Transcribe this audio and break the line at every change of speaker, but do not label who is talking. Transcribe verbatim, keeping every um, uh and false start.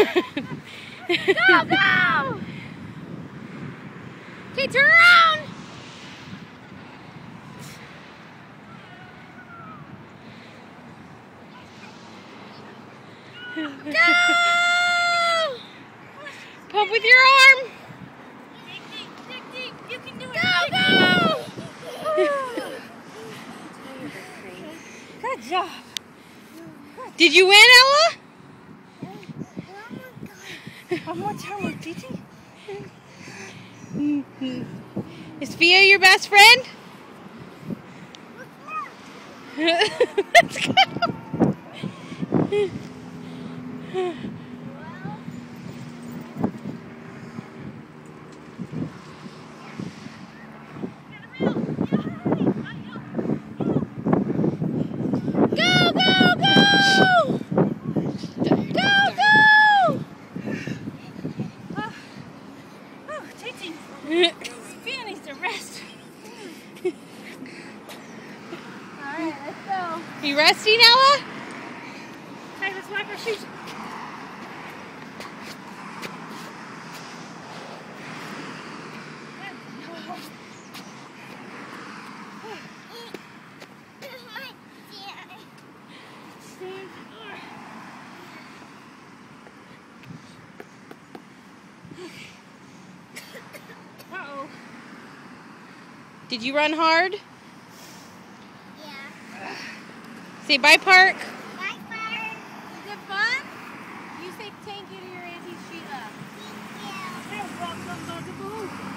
Go, go! Okay, turn around! Go! Pump with your arm!
You can do it!
Go, go!
Good job!
Did you win, Ella?
One more time with Titi.
Is Fia your best friend? Let's go. Go, go, go! Go, go!
Oh, Titi. Fia needs to rest.
Alright, let's go. You resting, Ella?
Okay, let's wipe our shoes. Uh-oh.
Did you run hard?
Yeah.
Say bye, Park.
Bye, Park.
Was it fun? You say thank you to your Auntie Sheila.
Thank you.
Welcome, Bugaboo.